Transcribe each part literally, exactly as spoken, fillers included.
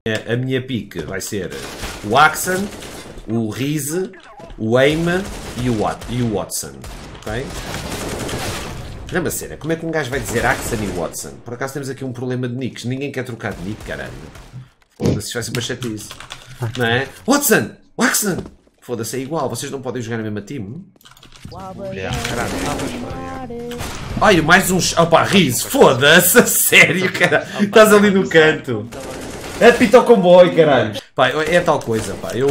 A, a minha pique vai ser o Axan, o Rize, o Aim e o, Wat, e o Watson. Ok? Não, cena, como é que um gajo vai dizer Axan e Watson? Por acaso temos aqui um problema de nicks. Ninguém quer trocar de nick, caralho. Foda-se, vai ser uma chatice. Não é? Watson! Watson! Foda-se, é igual. Vocês não podem jogar na mesma time? Olha, mais um... Opa, Rize, foda-se, a sério, cara. Estás ali no canto. É pita o comboio, caralho. Pá, é tal coisa, pá. Eu...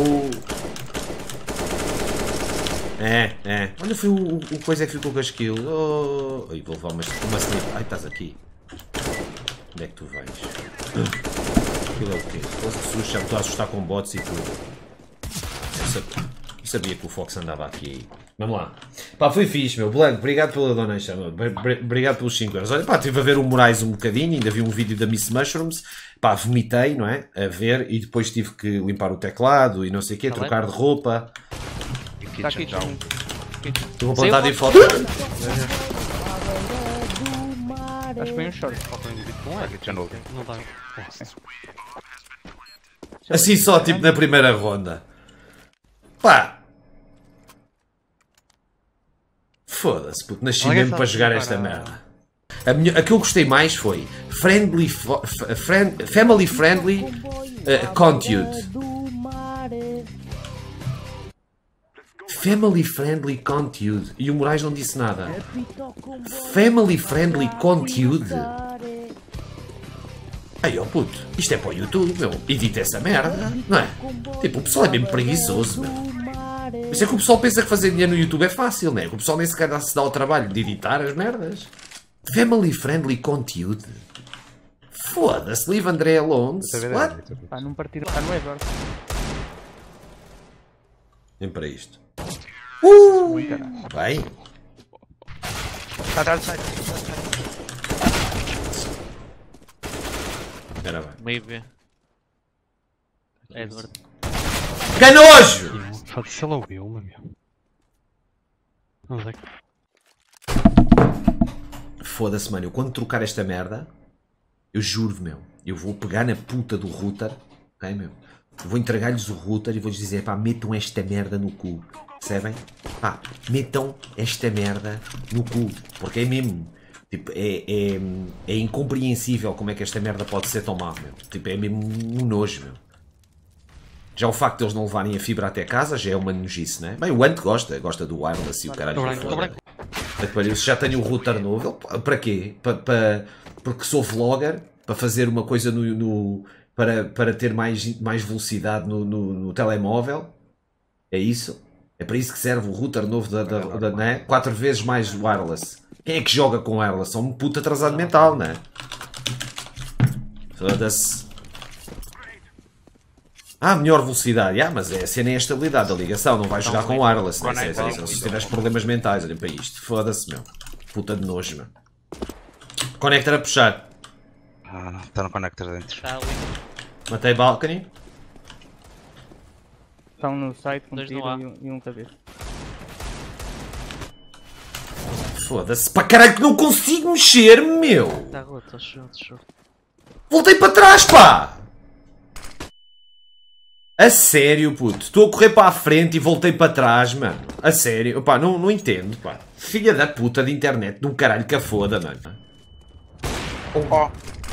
É, é. Olha, foi o, o coisa que ficou com a skill. Oh, ai, vou levar uma, uma snip. Ai, estás aqui. Onde é que tu vais? Aquilo é o quê? Jesus, já me estou a assustar com bots e tudo. Eu sabia, eu sabia que o Fox andava aqui. Vamos lá. Pá, foi fixe, meu. Blanco, obrigado pela donation. Obrigado pelos cinco euros. Olha, pá, estive a ver o Moraes um bocadinho. Ainda vi um vídeo da Miss Mushrooms. Pá, vomitei, não é? A ver. E depois tive que limpar o teclado e não sei o quê. Tá trocar bem? De roupa. Tá aqui, já. Eu vou plantar de foto. Acho que vem um short. Não dá. Assim só, tipo na primeira ronda. Pá. Foda-se, puto. Nasci mesmo para jogar esta merda. A, minha, a que eu gostei mais foi friendly, friend, family friendly uh, content. Family friendly conteúdo. E o Moraes não disse nada. Family friendly conteúdo. Ai, ó puto, isto é para o YouTube, meu. Edita essa merda, não é? Tipo, o pessoal é mesmo preguiçoso, meu. Isso é que o pessoal pensa que fazer dinheiro no YouTube é fácil, não é? Que o pessoal nem sequer se dá o trabalho de editar as merdas. Family friendly conteúdo. Foda-se, leave André alone. What? Pá, não partir, pá, não é agora. Vem para isto. Uh! Vai. Está atrás do site. Espera bem. Meio B. Edward. Que nojo! Foda-se, ele ouviu-me, meu. Onde é que... Foda-se, mano. Eu quando trocar esta merda, eu juro, meu. Eu vou pegar na puta do router. Ok, meu? Eu vou entregar-lhes o router e vou-lhes dizer, pá, metam esta merda no cu. Percebem? Pá, metam esta merda no cu. Porque é mesmo. Tipo, é, é, é incompreensível como é que esta merda pode ser tão má, meu. Tipo, é mesmo um nojo, meu. Já o facto de eles não levarem a fibra até casa já é uma nojice, né? Bem, o Ant gosta, gosta do wireless e o caralho. Se já tenho o router novo, ele, para quê? Pa, pa, porque sou vlogger, para fazer uma coisa no... no para, para ter mais, mais velocidade no, no, no telemóvel. É isso? É para isso que serve o router novo da, da, da, né? Quatro vezes mais wireless. Quem é que joga com wireless? São um puto atrasado mental, né? Foda-se. Ah, melhor velocidade. Ah, mas é a cena é a estabilidade da ligação. Não vai jogar com wireless, né? Se, se, se, se tiveres problemas mentais, olhem para isto. Foda-se, meu. Puta de nojo, meu. Connector a puxar. Ah, está no connector dentro. Matei balcony. Estão no site com um tiro e um, e um cabeça. Foda-se. Para caralho que não consigo mexer, meu. Está roto, está short, short. Voltei para trás, pá. A sério, puto. Estou a correr para a frente e voltei para trás, mano. A sério. Pá, não, não entendo, pá. Filha da puta de internet. De um caralho que a foda, mano. Oh.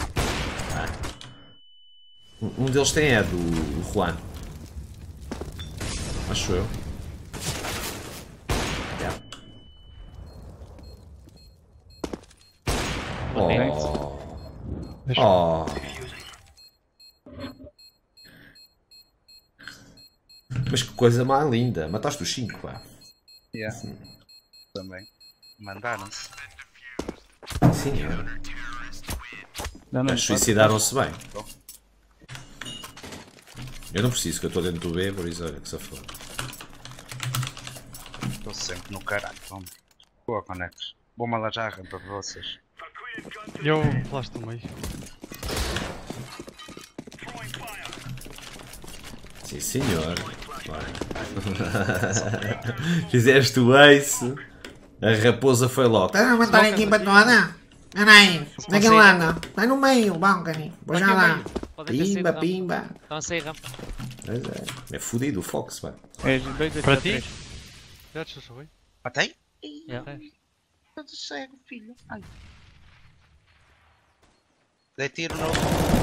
Um deles tem é do Juan. Acho eu. Yeah. Oh. Oh. Mas que coisa mais linda. Mataste os cinco, pá. Yeah. Também. Mandaram-se. Sim, é. Suicidaram-se bem. Eu não preciso, que eu estou dentro do B, por isso olha que se foda. Estou sempre no caralho, vamos. Boa, Conectos. Vou-me lá já a rampa para vocês. Eu lá estou meio. Sim, senhor. Fizeste o ace. A raposa foi logo. Estás a matar a equipa toda? Anda aí, onde é que ele anda? Vai no meio, bom, caninho. Vou já lá. Pimba, pimba. Estão a sair rampa. Pois é. É fodido o Fox, pá. É, dois, dois, Para três. ti? Já te sou. Matei? Yeah. Todo cego, filho. Ai. Dei tiro no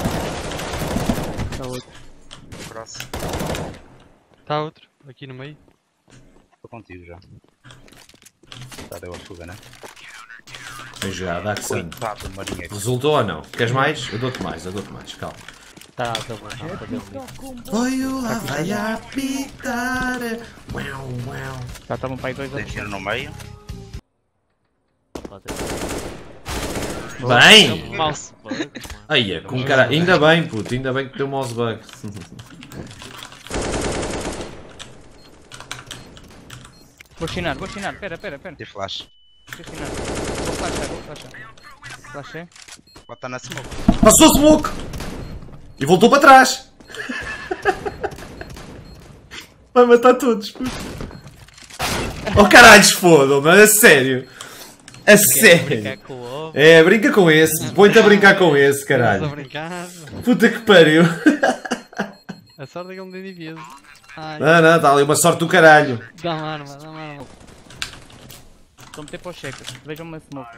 Está outro. próximo. Está outro, aqui no meio. Estou contigo já. Já deu a fuga, né? Bem jogado, Axan. Coitado do marinheiro. Resultou ou não? Queres mais? Eu dou-te mais, eu dou-te mais, calma. Tá, tá bom, rampa dele. Oi, o lá vai apitar. Uau, uau. Já estavam para aí dois Dei outros. tiro no meio. Bem! Mouse bug, mano. Aí, é com cara. Ainda bem, puto, ainda bem que deu mouse bug. Vou chinar, vou chinar. Pera, pera, pera. Tem flash. Vou chinar. Vou flashar, vou flashar. Flashei. Bota na smoke. Passou smoke! E voltou para trás! Vai matar todos, puto. Oh caralho, fodam-me, a sério! A sério! Brincar com o ovo. É, brinca com esse, põe-te a brincar com esse, Estás a caralho. brincar. Puta que pariu! A sorte é que ele me deu divisa. Ai, Não, não, está ali uma sorte do caralho. dá-me arma, dá-me arma. Estou a meter para os checkers. Vejam uma smoke.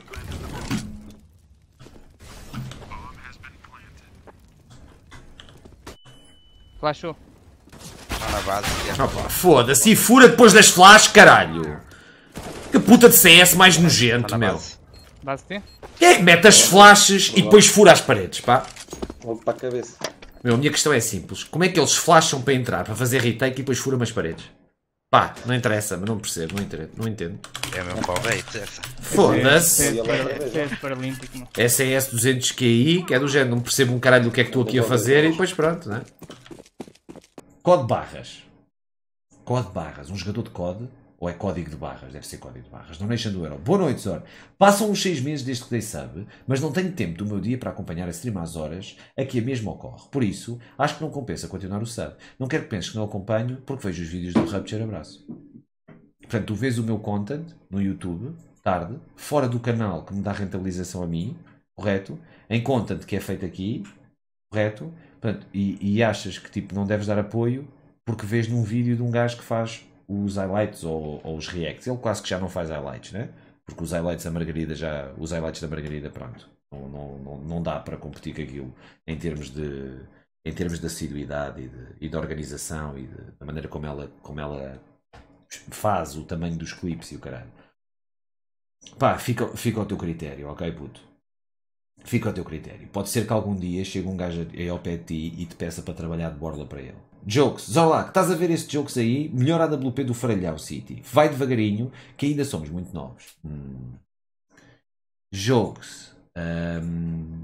Flashou. Está na base. já. Opa, foda-se, e fura depois das flash, caralho! Que puta de C S mais nojento, Está na meu. base. Base T. Quem é que mete as flashes e depois fura as paredes, pá? Vou para a cabeça. Meu, a minha questão é simples. Como é que eles flasham para entrar, para fazer retake e depois furam as paredes? Pá, não interessa, mas não percebo, não entendo. Não entendo. É mesmo para o bait essa. Foda-se! C S Paralímpico, mano. S S duzentos Q I, que é do género, não percebo um caralho do que é que estou aqui a fazer e depois pronto, né? Code barras. Code barras. Um jogador de code, ou é código de barras? Deve ser código de barras. Donation do Euro. Boa noite, Zor. Passam uns seis meses desde que dei sub, mas não tenho tempo do meu dia para acompanhar a stream às horas a que a mesma ocorre. Por isso, acho que não compensa continuar o sub. Não quero que penses que não acompanho, porque vejo os vídeos do Rupture. Abraço. Portanto, tu vês o meu content no YouTube, tarde, fora do canal que me dá rentabilização a mim, correto? Em content que é feito aqui, correto? Portanto, e, e achas que tipo, não deves dar apoio porque vês num vídeo de um gajo que faz os highlights ou, ou os reacts. Ele quase que já não faz highlights, né? Porque os highlights da Margarida já. Os highlights da Margarida, pronto. Não, não, não, não dá para competir com aquilo em termos de. Em termos de assiduidade e de, e de organização e de, da maneira como ela, como ela faz o tamanho dos clipes e o caralho. Pá, fica, fica ao teu critério, ok, puto? Fica ao teu critério. Pode ser que algum dia chegue um gajo aí ao pé de ti e te peça para trabalhar de borla para ele. Jokes, Zorlac, estás a ver esse Jokes aí? Melhor A W P do Faralhão City. Vai devagarinho, que ainda somos muito novos. Hum. Jokes. Um...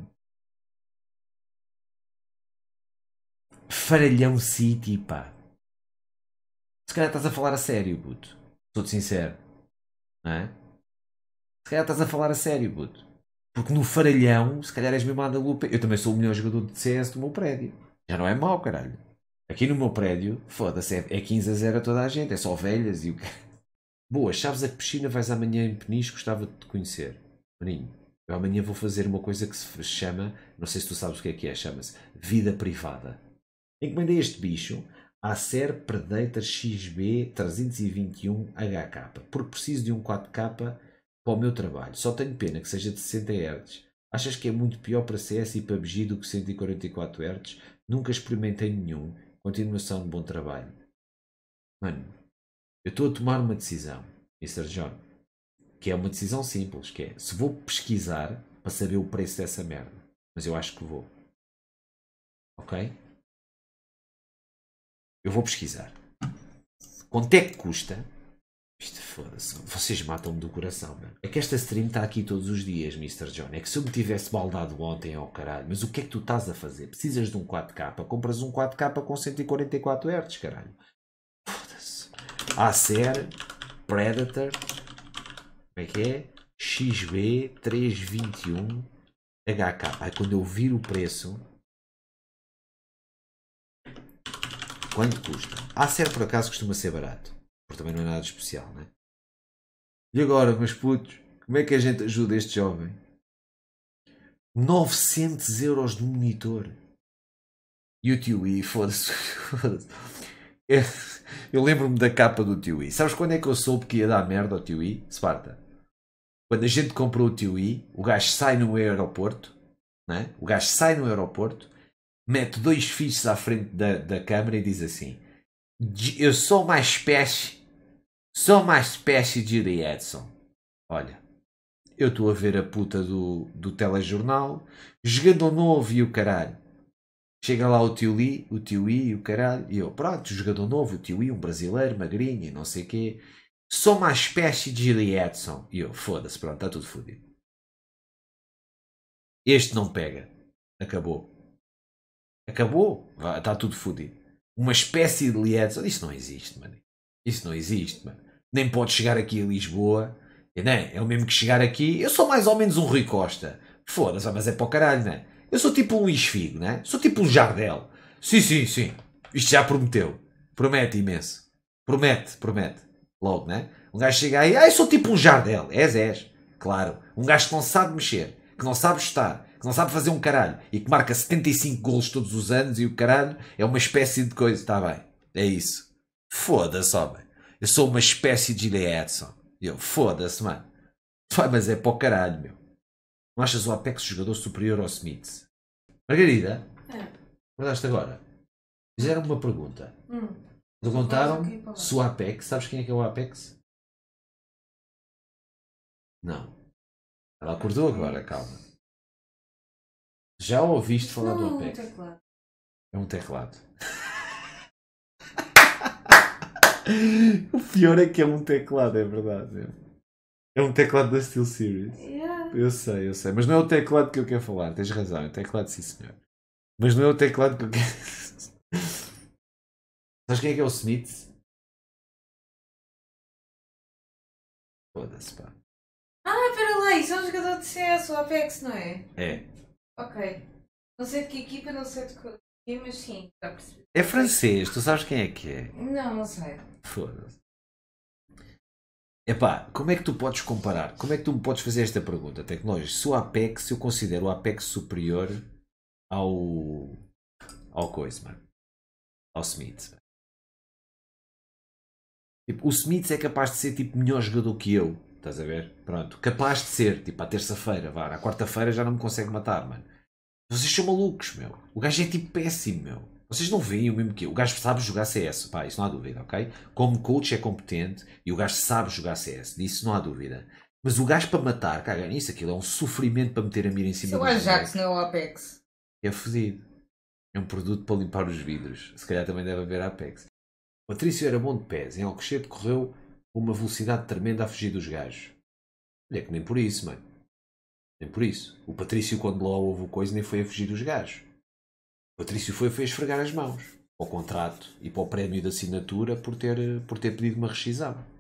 Faralhão City, pá. Se calhar estás a falar a sério, puto. Sou-te sincero. Não é? Se calhar estás a falar a sério, puto. Porque no Faralhão, se calhar és mesmo A W P. Eu também sou o melhor jogador de C S do meu prédio. Já não é mau, caralho. Aqui no meu prédio, foda-se, é quinze a zero a toda a gente. É só velhas e o que. Boas, sabes a que piscina vais amanhã em Peniche? Gostava de te conhecer. Maninho, eu amanhã vou fazer uma coisa que se chama, não sei se tu sabes o que é que é, chama-se vida privada. Encomendei este bicho, Acer Predator X B trezentos e vinte e um H K, porque preciso de um quatro K para o meu trabalho. Só tenho pena que seja de sessenta hertz. Achas que é muito pior para C S e P U B G do que cento e quarenta e quatro hertz? Nunca experimentei nenhum. Continuação de bom trabalho. Mano, eu estou a tomar uma decisão, mister John, que é uma decisão simples, que é, se vou pesquisar para saber o preço dessa merda. Mas eu acho que vou. Ok? Eu vou pesquisar. Quanto é que custa? Isto foda-se. Vocês matam-me do coração, mano. É que esta stream está aqui todos os dias, mister John. É que se eu me tivesse baldado ontem, ó oh, caralho. Mas o que é que tu estás a fazer? Precisas de um quatro K? Compras um quatro K com cento e quarenta e quatro hertz, caralho. Foda-se. Acer Predator. Como é que é? X B trezentos e vinte e um H K. Ai, quando eu vir o preço... Quanto custa? Acer por acaso costuma ser barato. Porque também não é nada de especial, né? E agora, meus putos, como é que a gente ajuda este jovem? novecentos euros de monitor. E o Tiwi, foda-se. Foda-se. Eu, eu lembro-me da capa do Tiwi. Sabes quando é que eu soube que ia dar merda ao Tiwi? Sparta. Quando a gente comprou o Tiwi, o gajo sai no aeroporto, né? O gajo sai no aeroporto, mete dois fichos à frente da, da câmara e diz assim: eu sou uma espécie, sou uma espécie de Jerry Edson. Olha, eu estou a ver a puta do, do telejornal, jogador novo e o caralho. Chega lá o Tiwi, o Tiwi e o caralho, e eu, pronto, jogador novo, o Tiwi, um brasileiro, magrinho e não sei o quê. Sou uma espécie de Jerry Edson. E eu, foda-se, pronto, está tudo fodido. Este não pega. Acabou. Acabou. Está tudo fodido. Uma espécie de Lee Edson. Isso não existe, mano. Isso não existe, mano. Nem pode chegar aqui a Lisboa. Nem, é o mesmo que chegar aqui. Eu sou mais ou menos um Rui Costa. Foda-se, mas é para o caralho, não é? Eu sou tipo um Luís Figo, não é? Sou tipo um Jardel. Sim, sim, sim. Isto já prometeu. Promete imenso. Promete, promete. Logo, né? Um gajo chega aí, ah, eu sou tipo um Jardel. És, és. Claro. Um gajo que não sabe mexer, que não sabe estar, que não sabe fazer um caralho e que marca setenta e cinco golos todos os anos e o caralho é uma espécie de coisa. Está bem. É isso. Foda-se, homem. Eu sou uma espécie de Jerry Edson. Eu, foda-se, mano. Vai, mas é para o caralho, meu. Não achas o Apex jogador superior ao Smith? Margarida? É. Acordaste agora? Fizeram uma pergunta. Hum. Perguntaram se o Apex, sabes quem é que é o Apex? Não. Ela acordou agora, calma. Já ouviste falar do Não, Apex? um teclado. É um teclado. O pior é que é um teclado, é verdade. É um teclado da SteelSeries. Yeah. Eu sei, eu sei. Mas não é o teclado que eu quero falar. Tens razão, é o teclado, sim senhor. Mas não é o teclado que eu quero. Sabes quem é que é o Smith? Foda-se, pá. Ah, espera lá, isso é um jogador de C S, o Apex, não é? É. Ok. Não sei de que equipa, não sei de que, mas sim, já percebi. É francês, tu sabes quem é que é? Não, não sei. Foda-se. Epá, como é que tu podes comparar? Como é que tu me podes fazer esta pergunta tecnológica? Se o Apex, se eu considero o Apex superior ao. ao coisa, mano. Ao Smith. Mano. Tipo, o Smith é capaz de ser tipo melhor jogador que eu. Estás a ver? Pronto. Capaz de ser. Tipo, à terça-feira, vá. À quarta-feira já não me consegue matar, mano. Vocês são malucos, meu. O gajo é tipo péssimo, meu. Vocês não veem o mesmo que eu. O gajo sabe jogar C S, pá, isso não há dúvida, ok? Como coach é competente e o gajo sabe jogar C S, disso não há dúvida. Mas o gajo para matar, caga nisso, aquilo é um sofrimento para meter a mira em cima Seu do Ajax não é o Apex. É fodido. É um produto para limpar os vidros. Se calhar também deve haver Apex. O Patrício era bom de pés. Em Alcochete correu com uma velocidade tremenda a fugir dos gajos. Olha que nem por isso, mano. Nem por isso. O Patrício, quando lá houve o coisa, nem foi a fugir dos gajos. O Patrício foi, foi a esfregar as mãos. Para o contrato e para o prémio de assinatura por ter, por ter pedido uma rescisão.